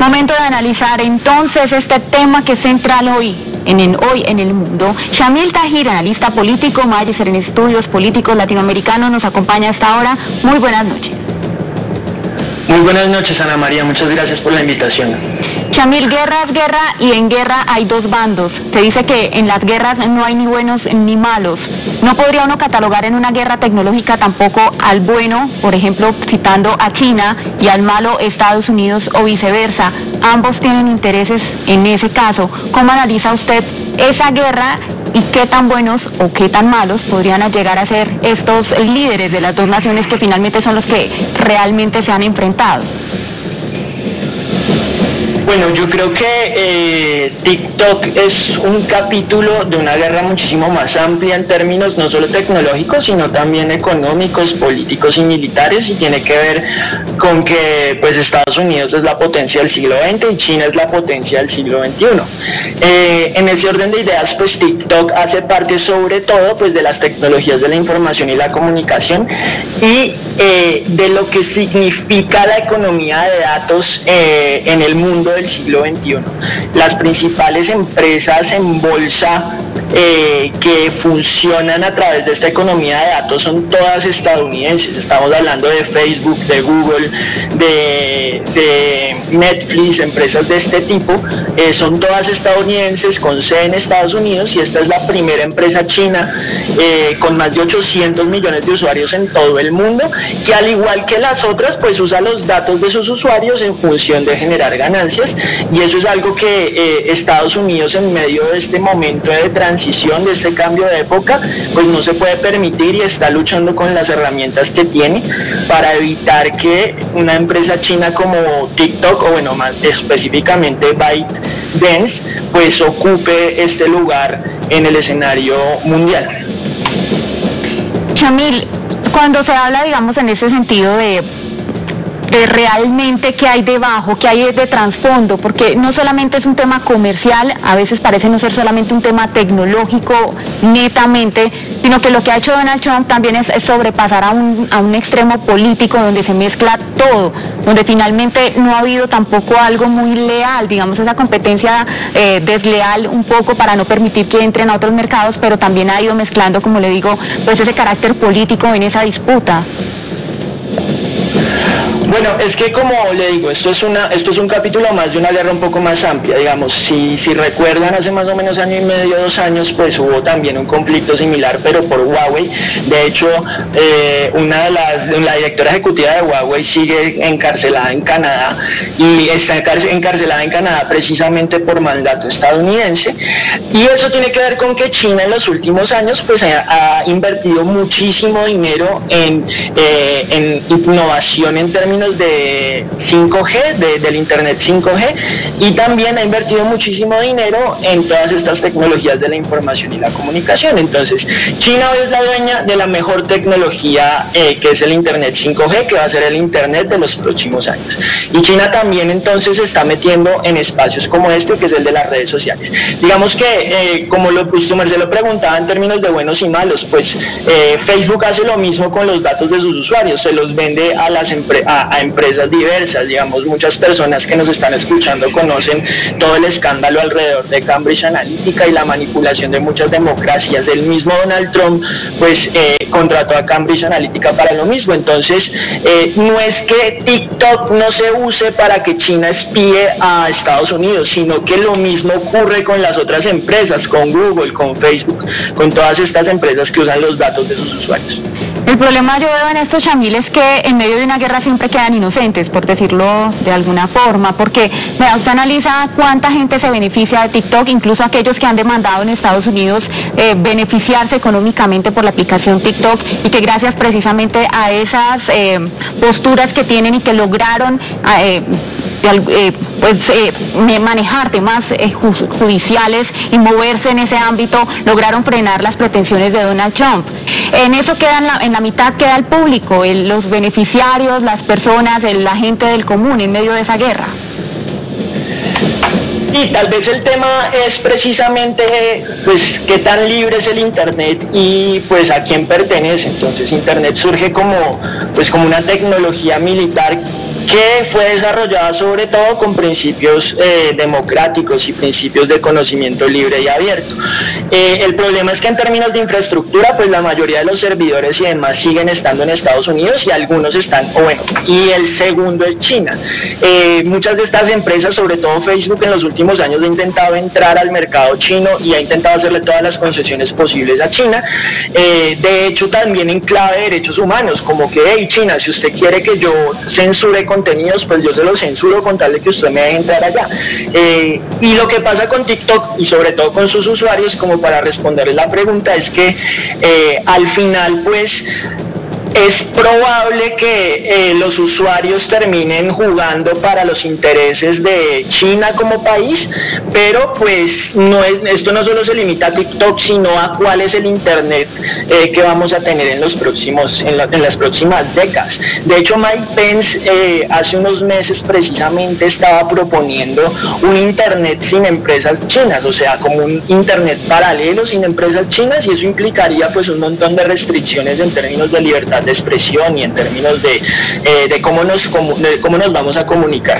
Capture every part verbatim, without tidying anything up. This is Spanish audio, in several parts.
Momento de analizar entonces este tema que es central hoy en el, hoy en el mundo. Shamil Tahir, analista político, magíster en estudios políticos latinoamericanos, nos acompaña a esta hora. Muy buenas noches. Muy buenas noches, Ana María, muchas gracias por la invitación. Shamil, guerra es guerra y en guerra hay dos bandos. Se dice que en las guerras no hay ni buenos ni malos. No podría uno catalogar en una guerra tecnológica tampoco al bueno, por ejemplo, citando a China, y al malo Estados Unidos o viceversa. Ambos tienen intereses en ese caso. ¿Cómo analiza usted esa guerra y qué tan buenos o qué tan malos podrían llegar a ser estos líderes de las dos naciones que finalmente son los que realmente se han enfrentado? Bueno, yo creo que eh, TikTok es un capítulo de una guerra muchísimo más amplia en términos no solo tecnológicos, sino también económicos, políticos y militares, y tiene que ver con que pues Estados Unidos es la potencia del siglo veinte y China es la potencia del siglo veintiuno. Eh, en ese orden de ideas, pues TikTok hace parte sobre todo pues de las tecnologías de la información y la comunicación y eh, de lo que significa la economía de datos eh, en el mundo del siglo veintiuno. Las principales empresas en bolsa eh, que funcionan a través de esta economía de datos son todas estadounidenses. Estamos hablando de Facebook, de Google, de, de Netflix, empresas de este tipo. Eh, son todas estadounidenses con sede en Estados Unidos, y esta es la primera empresa china eh, con más de ochocientos millones de usuarios en todo el mundo, que al igual que las otras pues usa los datos de sus usuarios en función de generar ganancias. Y eso es algo que eh, Estados Unidos, en medio de este momento de transición, de este cambio de época, pues no se puede permitir, y está luchando con las herramientas que tiene para evitar que una empresa china como TikTok, o bueno, más específicamente ByteDance, pues ocupe este lugar en el escenario mundial. Shamil, cuando se habla, digamos, en ese sentido de de realmente qué hay debajo, qué hay de trasfondo, porque no solamente es un tema comercial, a veces parece no ser solamente un tema tecnológico netamente, sino que lo que ha hecho Donald Trump también es, es sobrepasar a un, a un extremo político donde se mezcla todo, donde finalmente no ha habido tampoco algo muy leal, digamos, esa competencia eh, desleal un poco para no permitir que entren a otros mercados, pero también ha ido mezclando, como le digo, pues ese carácter político en esa disputa. Bueno, es que como le digo, esto es una, esto es un capítulo más de una guerra un poco más amplia, digamos. Si, si recuerdan, hace más o menos año y medio, dos años, pues hubo también un conflicto similar, pero por Huawei. De hecho, eh, una de las, la directora ejecutiva de Huawei sigue encarcelada en Canadá, y está encarcelada en Canadá precisamente por mandato estadounidense. Y eso tiene que ver con que China en los últimos años pues ha, ha invertido muchísimo dinero en, eh, en innovación en términos de cinco G, de, del Internet cinco G, y también ha invertido muchísimo dinero en todas estas tecnologías de la información y la comunicación. Entonces, China hoy es la dueña de la mejor tecnología eh, que es el Internet cinco G, que va a ser el Internet de los próximos años. Y China también entonces se está metiendo en espacios como este, que es el de las redes sociales. Digamos que, eh, como lo, pues, se lo preguntaba en términos de buenos y malos, pues eh, Facebook hace lo mismo con los datos de sus usuarios, se los vende a las empresas, a, a empresas diversas. Digamos, muchas personas que nos están escuchando conocen todo el escándalo alrededor de Cambridge Analytica y la manipulación de muchas democracias. El mismo Donald Trump pues eh, contrató a Cambridge Analytica para lo mismo. Entonces eh, no es que TikTok no se use para que China espíe a Estados Unidos, sino que lo mismo ocurre con las otras empresas, con Google, con Facebook, con todas estas empresas que usan los datos de sus usuarios. El problema yo veo en esto, Shamil, es que en medio de una guerra siempre quedan inocentes, por decirlo de alguna forma, porque mira, usted analiza cuánta gente se beneficia de TikTok, incluso aquellos que han demandado en Estados Unidos eh, beneficiarse económicamente por la aplicación TikTok, y que gracias precisamente a esas eh, posturas que tienen y que lograron eh, eh, pues eh, manejar temas eh, judiciales y moverse en ese ámbito, lograron frenar las pretensiones de Donald Trump. En eso queda en la, en la mitad queda el público, el, los beneficiarios, las personas, el, la gente del común en medio de esa guerra. Sí, tal vez el tema es precisamente pues qué tan libre es el Internet y pues a quién pertenece. Entonces Internet surge como pues como una tecnología militar que fue desarrollada sobre todo con principios eh, democráticos y principios de conocimiento libre y abierto. Eh, el problema es que en términos de infraestructura, pues la mayoría de los servidores y demás siguen estando en Estados Unidos y algunos están, o bueno, y el segundo es China. Eh, muchas de estas empresas, sobre todo Facebook, en los últimos años ha intentado entrar al mercado chino y ha intentado hacerle todas las concesiones posibles a China. Eh, de hecho, también en clave de derechos humanos, como que, hey, China, si usted quiere que yo censure contenidos, pues yo se los censuro con tal de que usted me deje entrar allá. Eh, y lo que pasa con TikTok, y sobre todo con sus usuarios, como para responderles la pregunta, es que eh, al final, pues, es probable que eh, los usuarios terminen jugando para los intereses de China como país, pero pues no es, esto no solo se limita a TikTok, sino a cuál es el internet eh, que vamos a tener en los próximos, en, la, en las próximas décadas. De hecho, Mike Pence eh, hace unos meses precisamente estaba proponiendo un internet sin empresas chinas, o sea, como un internet paralelo sin empresas chinas, y eso implicaría pues un montón de restricciones en términos de libertad de expresión y en términos de, eh, de, cómo nos, de cómo nos vamos a comunicar.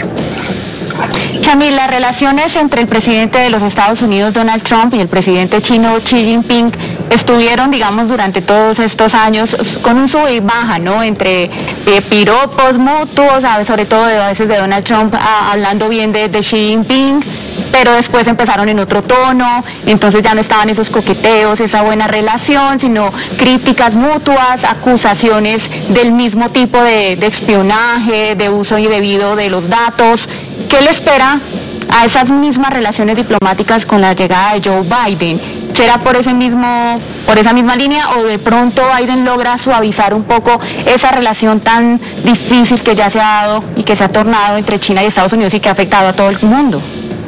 Camila, las relaciones entre el presidente de los Estados Unidos, Donald Trump, y el presidente chino, Xi Jinping, estuvieron, digamos, durante todos estos años con un sube y baja, ¿no?, entre eh, piropos mutuos, sobre todo de, a veces de Donald Trump a, hablando bien de, de Xi Jinping, pero después empezaron en otro tono, entonces ya no estaban esos coqueteos, esa buena relación, sino críticas mutuas, acusaciones del mismo tipo de, de espionaje, de uso indebido de los datos. ¿Qué le espera a esas mismas relaciones diplomáticas con la llegada de Joe Biden? ¿Será por ese mismo, por esa misma línea, o de pronto Biden logra suavizar un poco esa relación tan difícil que ya se ha dado y que se ha tornado entre China y Estados Unidos y que ha afectado a todo el mundo?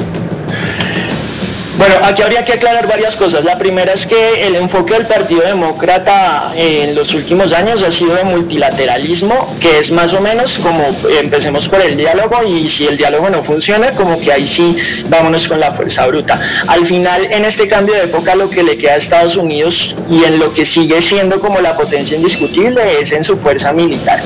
Bueno, aquí habría que aclarar varias cosas. La primera es que el enfoque del Partido Demócrata en los últimos años ha sido de multilateralismo, que es más o menos como empecemos por el diálogo, y si el diálogo no funciona, como que ahí sí vámonos con la fuerza bruta. Al final, en este cambio de época, lo que le queda a Estados Unidos y en lo que sigue siendo como la potencia indiscutible es en su fuerza militar.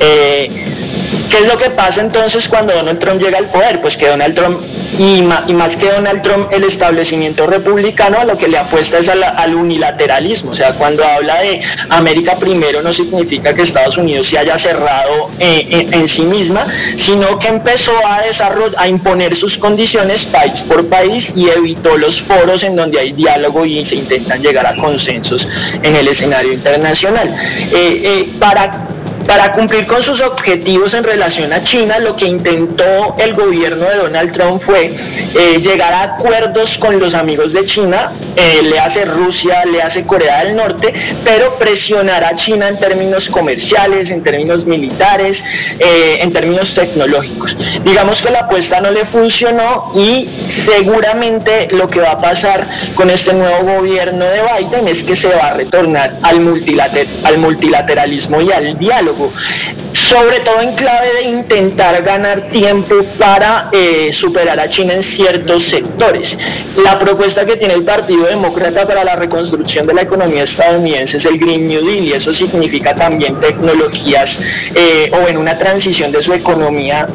Eh, ¿Qué es lo que pasa entonces cuando Donald Trump llega al poder? Pues que Donald Trump, y más, y más que Donald Trump, el establecimiento republicano a lo que le apuesta es al, al unilateralismo. O sea, cuando habla de América primero, no significa que Estados Unidos se haya cerrado eh, en, en sí misma, sino que empezó a desarrollar, a imponer sus condiciones país por país, y evitó los foros en donde hay diálogo y se intentan llegar a consensos en el escenario internacional. Eh, eh, para Para cumplir con sus objetivos en relación a China, lo que intentó el gobierno de Donald Trump fue eh, llegar a acuerdos con los amigos de China, eh, le hace Rusia, le hace Corea del Norte, pero presionar a China en términos comerciales, en términos militares, eh, en términos tecnológicos. Digamos que la apuesta no le funcionó, y seguramente lo que va a pasar con este nuevo gobierno de Biden es que se va a retornar al, multilater al multilateralismo y al diálogo, sobre todo en clave de intentar ganar tiempo para eh, superar a China en ciertos sectores. La propuesta que tiene el Partido Demócrata para la reconstrucción de la economía estadounidense es el Green New Deal, y eso significa también tecnologías eh, o en una transición de su economía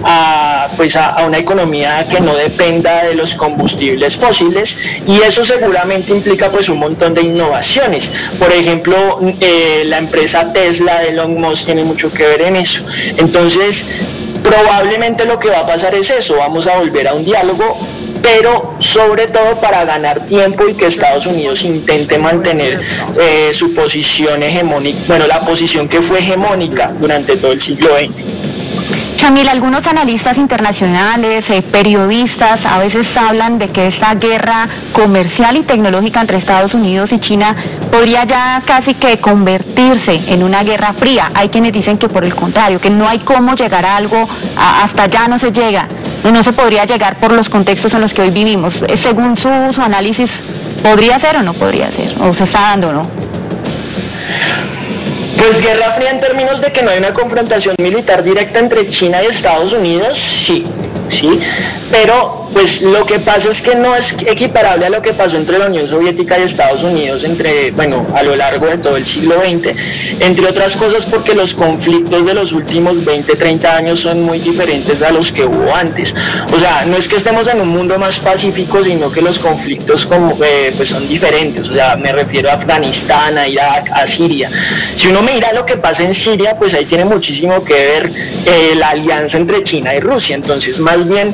a, pues a, a una economía que no dependa de los combustibles fósiles, y eso seguramente implica pues un montón de innovaciones. Por ejemplo, eh, la empresa Tesla de Elon Musk tiene mucho que ver en eso. Entonces, probablemente lo que va a pasar es eso, vamos a volver a un diálogo, pero sobre todo para ganar tiempo y que Estados Unidos intente mantener eh, su posición hegemónica, bueno, la posición que fue hegemónica durante todo el siglo veinte. Camila, algunos analistas internacionales, eh, periodistas, a veces hablan de que esta guerra comercial y tecnológica entre Estados Unidos y China podría ya casi que convertirse en una guerra fría. Hay quienes dicen que por el contrario, que no hay cómo llegar a algo, a, hasta allá no se llega, y no se podría llegar por los contextos en los que hoy vivimos. Según su, su análisis, ¿podría ser o no podría ser? ¿O se está dando o no? Pues guerra fría en términos de que no hay una confrontación militar directa entre China y Estados Unidos, sí, sí, pero pues lo que pasa es que no es equiparable a lo que pasó entre la Unión Soviética y Estados Unidos, entre, bueno, a lo largo de todo el siglo veinte, entre otras cosas porque los conflictos de los últimos veinte, treinta años son muy diferentes a los que hubo antes. O sea, no es que estemos en un mundo más pacífico, sino que los conflictos como, eh, pues son diferentes. O sea, me refiero a Afganistán, a Irak, a Siria. Si uno mira lo que pasa en Siria, pues ahí tiene muchísimo que ver eh, la alianza entre China y Rusia. Entonces, más bien,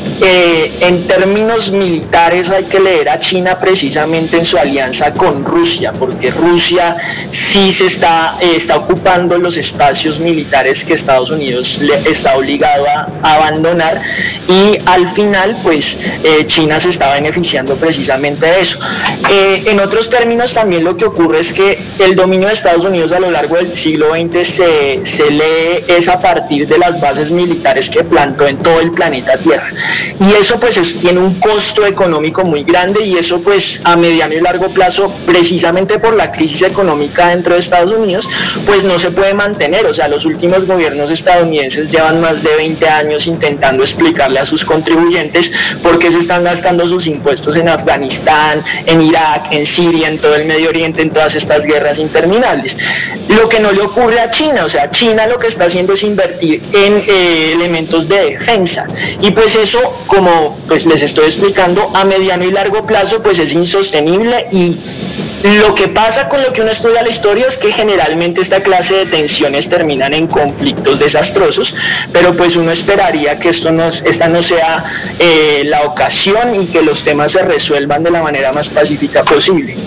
eh, en términos militares hay que leer a China precisamente en su alianza con Rusia, porque Rusia sí se está, eh, está ocupando los espacios militares que Estados Unidos le está obligado a, a abandonar, y al final pues eh, China se está beneficiando precisamente de eso. Eh, en otros términos también lo que ocurre es que el dominio de Estados Unidos a lo largo del siglo veinte se, se lee es a partir de las bases militares que plantó en todo el planeta Tierra, y eso pues es, tiene un costo económico muy grande, y eso pues a mediano y largo plazo, precisamente por la crisis económica dentro de Estados Unidos, pues no se puede mantener. O sea, los últimos gobiernos estadounidenses llevan más de veinte años intentando explicarle a sus contribuyentes por qué se están gastando sus impuestos en Afganistán, en Irak, en Siria, en todo el Medio Oriente, en todas estas guerras interminables. Lo que no le ocurre a China, o sea, China lo que está haciendo es invertir en eh, elementos de defensa, y pues eso, como pues les estoy explicando, a mediano y largo plazo pues es insostenible, y lo que pasa con lo que uno estudia la historia es que generalmente esta clase de tensiones terminan en conflictos desastrosos, pero pues uno esperaría que esto no, esta no sea eh, la ocasión, y que los temas se resuelvan de la manera más pacífica posible.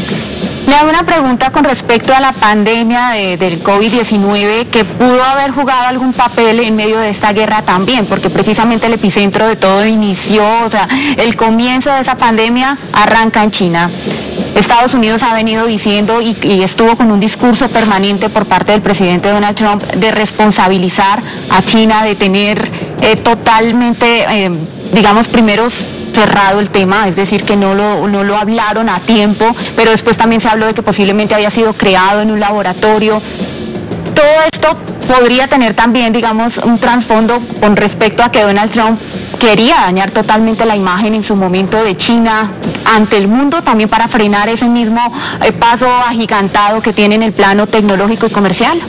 Le hago una pregunta con respecto a la pandemia de, del COVID diecinueve, que pudo haber jugado algún papel en medio de esta guerra también, porque precisamente el epicentro de todo inició, o sea, el comienzo de esa pandemia arranca en China. Estados Unidos ha venido diciendo y, y estuvo con un discurso permanente por parte del presidente Donald Trump de responsabilizar a China, de tener eh, totalmente, eh, digamos, primeros cerrado el tema, es decir, que no lo, no lo hablaron a tiempo, pero después también se habló de que posiblemente había sido creado en un laboratorio. Todo esto podría tener también, digamos, un trasfondo con respecto a que Donald Trump quería dañar totalmente la imagen en su momento de China ante el mundo, también para frenar ese mismo eh, paso agigantado que tiene en el plano tecnológico y comercial.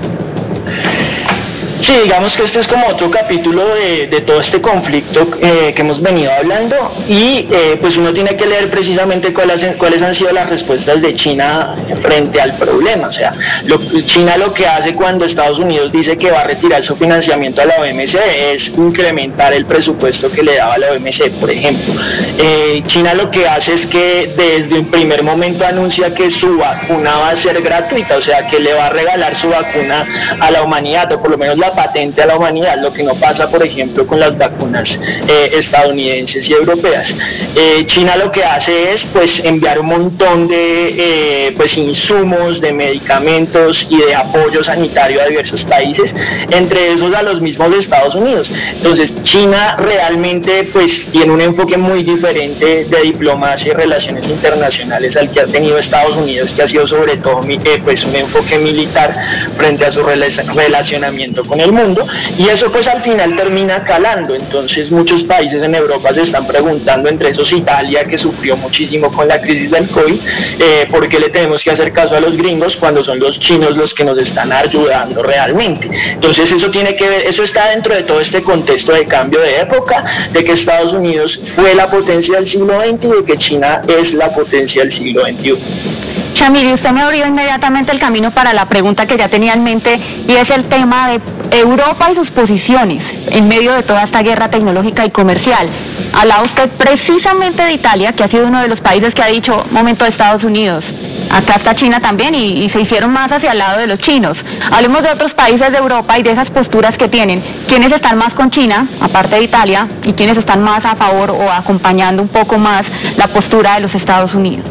Sí, digamos que este es como otro capítulo de, de todo este conflicto eh, que hemos venido hablando, y eh, pues uno tiene que leer precisamente cuáles, cuáles han sido las respuestas de China frente al problema. O sea, lo, China lo que hace cuando Estados Unidos dice que va a retirar su financiamiento a la O M C es incrementar el presupuesto que le daba la O M C, por ejemplo. Eh, China lo que hace es que desde un primer momento anuncia que su vacuna va a ser gratuita, o sea, que le va a regalar su vacuna a la humanidad, o por lo menos la patente a la humanidad, lo que no pasa, por ejemplo, con las vacunas eh, estadounidenses y europeas. Eh, China lo que hace es, pues, enviar un montón de, eh, pues, insumos, de medicamentos y de apoyo sanitario a diversos países, entre esos a los mismos de Estados Unidos. Entonces, China realmente, pues, tiene un enfoque muy diferente de diplomacia y relaciones internacionales al que ha tenido Estados Unidos, que ha sido sobre todo, eh, pues, un enfoque militar frente a su relacionamiento con el mundo, y eso pues al final termina calando. Entonces muchos países en Europa se están preguntando, entre esos Italia, que sufrió muchísimo con la crisis del COVID, eh, ¿por qué le tenemos que hacer caso a los gringos cuando son los chinos los que nos están ayudando realmente? Entonces eso tiene que ver, eso está dentro de todo este contexto de cambio de época, de que Estados Unidos fue la potencia del siglo veinte y de que China es la potencia del siglo veintiuno. Chamiri, usted me abrió inmediatamente el camino para la pregunta que ya tenía en mente, y es el tema de Europa y sus posiciones en medio de toda esta guerra tecnológica y comercial. Hablaba usted precisamente de Italia, que ha sido uno de los países que ha dicho, momento de Estados Unidos, acá está China también, y, y se hicieron más hacia el lado de los chinos. Hablemos de otros países de Europa y de esas posturas que tienen. ¿Quiénes están más con China, aparte de Italia, y quiénes están más a favor o acompañando un poco más la postura de los Estados Unidos?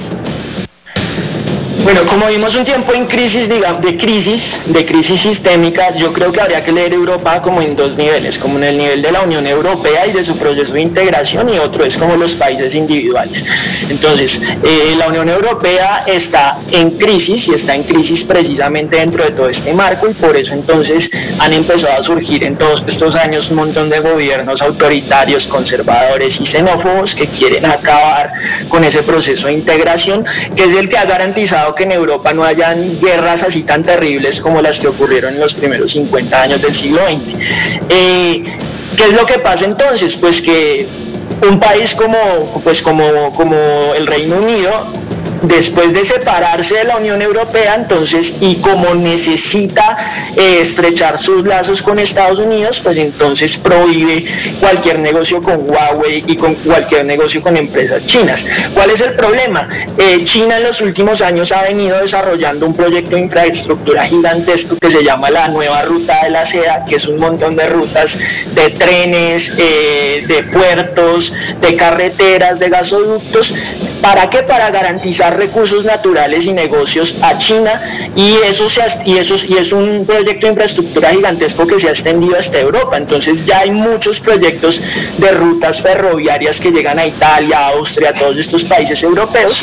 Bueno, como vimos un tiempo en crisis, digamos, de crisis, de crisis sistémica, yo creo que habría que leer Europa como en dos niveles, como en el nivel de la Unión Europea y de su proceso de integración, y otro es como los países individuales. Entonces, eh, la Unión Europea está en crisis y está en crisis precisamente dentro de todo este marco, y por eso entonces han empezado a surgir en todos estos años un montón de gobiernos autoritarios, conservadores y xenófobos que quieren acabar con ese proceso de integración, que es el que ha garantizado que en Europa no hayan guerras así tan terribles como las que ocurrieron en los primeros cincuenta años del siglo veinte. Eh, ¿Qué es lo que pasa entonces? Pues que un país como, pues como, como el Reino Unido, después de separarse de la Unión Europea, entonces, y como necesita eh, estrechar sus lazos con Estados Unidos, pues entonces prohíbe cualquier negocio con Huawei y con cualquier negocio con empresas chinas. ¿Cuál es el problema? Eh, China en los últimos años ha venido desarrollando un proyecto de infraestructura gigantesco que se llama la Nueva Ruta de la Seda, que es un montón de rutas de trenes, eh, de puertos, de carreteras, de gasoductos. ¿Para qué? Para garantizar recursos naturales y negocios a China, y eso, se ha, y, eso y es un proyecto de infraestructura gigantesco que se ha extendido hasta Europa. Entonces ya hay muchos proyectos de rutas ferroviarias que llegan a Italia, Austria, a todos estos países europeos,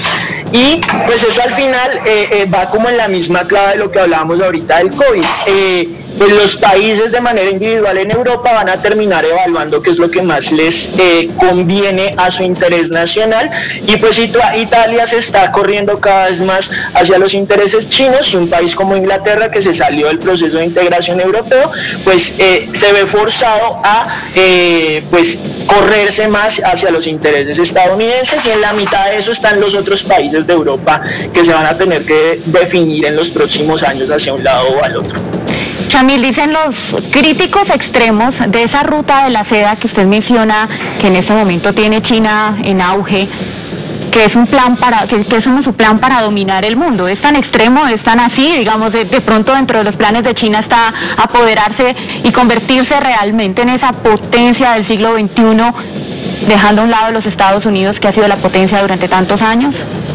y pues eso al final eh, eh, va como en la misma clave de lo que hablábamos ahorita del COVID. Eh, pues los países de manera individual en Europa van a terminar evaluando qué es lo que más les eh, conviene a su interés nacional, y pues Italia se está corriendo cada vez más hacia los intereses chinos, y un país como Inglaterra, que se salió del proceso de integración europeo, pues eh, se ve forzado a eh, pues correrse más hacia los intereses estadounidenses, y en la mitad de eso están los otros países de Europa que se van a tener que definir en los próximos años hacia un lado o al otro. Chamil, dicen los críticos extremos de esa ruta de la seda que usted menciona, que en este momento tiene China en auge, que es un plan para, que, que es un, su plan para dominar el mundo. Es tan extremo, es tan así, digamos, de, de pronto dentro de los planes de China está apoderarse y convertirse realmente en esa potencia del siglo veintiuno, dejando a un lado los Estados Unidos, que ha sido la potencia durante tantos años.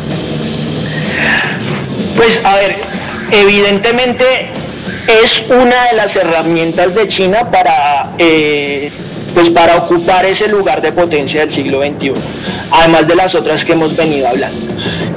Pues a ver, evidentemente es una de las herramientas de China para eh, pues para ocupar ese lugar de potencia del siglo veintiuno, además de las otras que hemos venido hablando.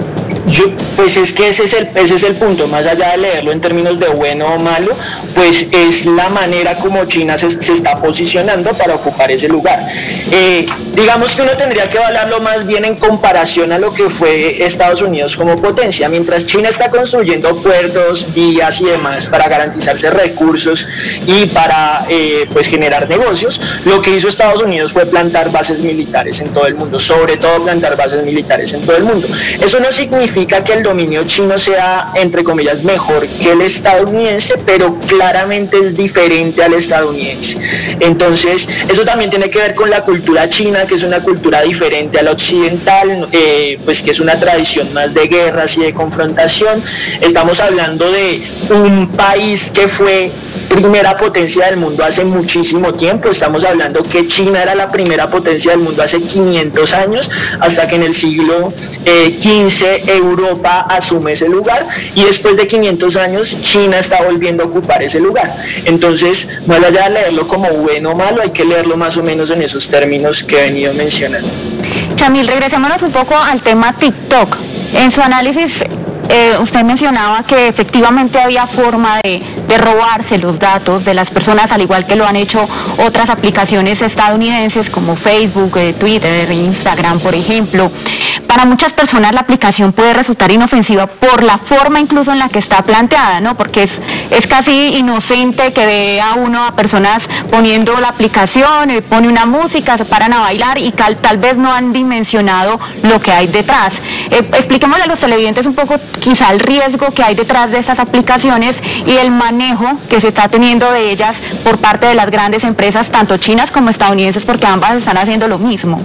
Yo, pues es que ese es, el, ese es el punto, más allá de leerlo en términos de bueno o malo, pues es la manera como China se, se está posicionando para ocupar ese lugar. Eh, digamos que uno tendría que evaluarlo más bien en comparación a lo que fue Estados Unidos como potencia. Mientras China está construyendo puertos, vías y demás para garantizarse recursos y para eh, pues generar negocios, lo que hizo Estados Unidos fue plantar bases militares en todo el mundo, sobre todo plantar bases militares en todo el mundo. Eso no significa que el dominio chino sea, entre comillas, mejor que el estadounidense, pero claramente es diferente al estadounidense. Entonces, eso también tiene que ver con la cultura china, que es una cultura diferente a la occidental, eh, pues que es una tradición más de guerras y de confrontación. Estamos hablando de un país que fue primera potencia del mundo hace muchísimo tiempo. Estamos hablando que China era la primera potencia del mundo hace quinientos años, hasta que en el siglo eh, quince Europa asume ese lugar, y después de quinientos años China está volviendo a ocupar ese lugar. Entonces, más allá de leerlo como bueno o malo, hay que leerlo más o menos en esos términos que he venido mencionando. Chamil, regresémonos un poco al tema TikTok. En su análisis, Eh, usted mencionaba que efectivamente había forma de, de robarse los datos de las personas, al igual que lo han hecho otras aplicaciones estadounidenses como Facebook, eh, Twitter, Instagram, por ejemplo. Para muchas personas la aplicación puede resultar inofensiva por la forma incluso en la que está planteada, ¿no? Porque es, es casi inocente que vea uno a personas poniendo la aplicación, eh, pone una música, se paran a bailar y tal, tal vez no han dimensionado lo que hay detrás. Eh, expliquémosle a los televidentes un poco quizá el riesgo que hay detrás de estas aplicaciones y el manejo que se está teniendo de ellas por parte de las grandes empresas, tanto chinas como estadounidenses, porque ambas están haciendo lo mismo.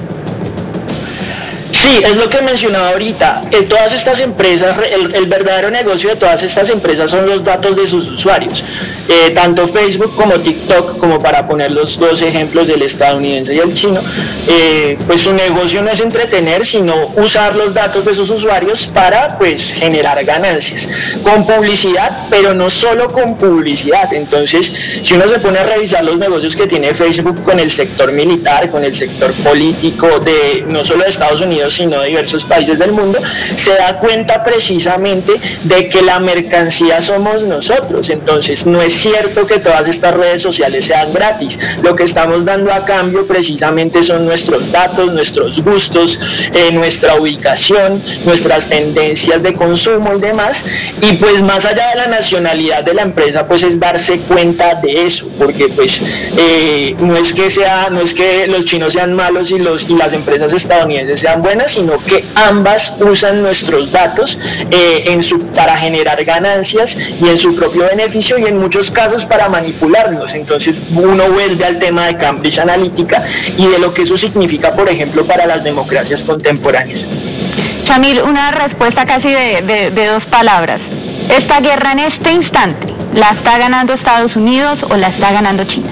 Sí, es lo que mencionaba ahorita. Eh, todas estas empresas, el, el verdadero negocio de todas estas empresas son los datos de sus usuarios. eh, tanto Facebook como TikTok, como para poner los dos ejemplos del estadounidense y el chino, eh, pues su negocio no es entretener, sino usar los datos de sus usuarios para pues generar ganancias, con publicidad, pero no solo con publicidad. Entonces, si uno se pone a revisar los negocios que tiene Facebook con el sector militar, con el sector político de no solo de Estados Unidos, sino de diversos países del mundo, se da cuenta precisamente de que la mercancía somos nosotros. Entonces, no es cierto que todas estas redes sociales sean gratis. Lo que estamos dando a cambio precisamente son nuestros datos, nuestros gustos, eh, nuestra ubicación, nuestras tendencias de consumo y demás. Y pues más allá de la nacionalidad de la empresa, pues es darse cuenta de eso, porque pues eh, no es que sea, no es que los chinos sean malos y los y las empresas estadounidenses sean buenas, sino que ambas usan nuestros datos eh, en su para generar ganancias y en su propio beneficio, y en muchos casos para manipularnos. Entonces uno vuelve al tema de Cambridge Analytica y de lo que eso significa, por ejemplo, para las democracias contemporáneas. Shamil, una respuesta casi de, de, de dos palabras. ¿Esta guerra en este instante la está ganando Estados Unidos o la está ganando China?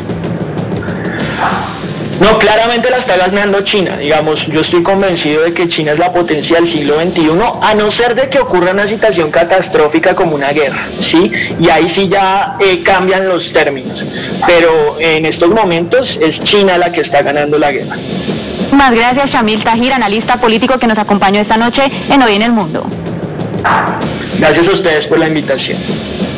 No, claramente la está ganando China. Digamos, yo estoy convencido de que China es la potencia del siglo veintiuno, a no ser de que ocurra una situación catastrófica como una guerra, ¿sí? Y ahí sí ya eh, cambian los términos. Pero en estos momentos es China la que está ganando la guerra. Muchas gracias, Shamil Tahir, analista político que nos acompañó esta noche en Hoy en el Mundo. Gracias a ustedes por la invitación.